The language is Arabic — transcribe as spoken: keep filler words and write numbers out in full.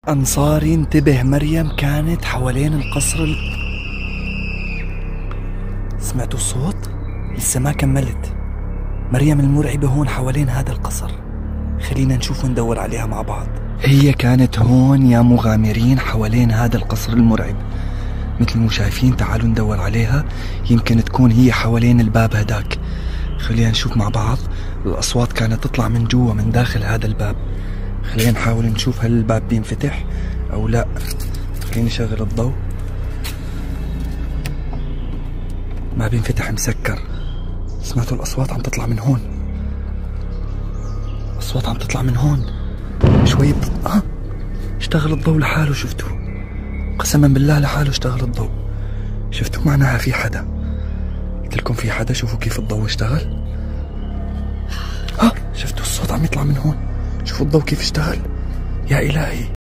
أنصاري انتبه، مريم كانت حوالين القصر ال... سمعتوا الصوت؟ لسه ما كملت. مريم المرعبة هون حوالين هذا القصر، خلينا نشوف وندور عليها مع بعض. هي كانت هون يا مغامرين حوالين هذا القصر المرعب مثل ما شايفين. تعالوا ندور عليها، يمكن تكون هي حوالين الباب هداك. خلينا نشوف مع بعض. الأصوات كانت تطلع من جوا من داخل هذا الباب. خلينا نحاول نشوف هل الباب بينفتح أو لا. خليني نشغل الضوء. ما بينفتح، مسكر. سمعتوا الأصوات عم تطلع من هون؟ أصوات عم تطلع من هون شوي بت... آه اشتغل الضوء لحاله. شفتوا؟ قسما بالله لحاله اشتغل الضوء. شفتوا؟ معناها في حدا. قلت لكم في حدا. شوفوا كيف الضوء اشتغل. ها، شفتوا الصوت عم يطلع من هون؟ شوفوا الضوء كيف اشتغل. يا إلهي.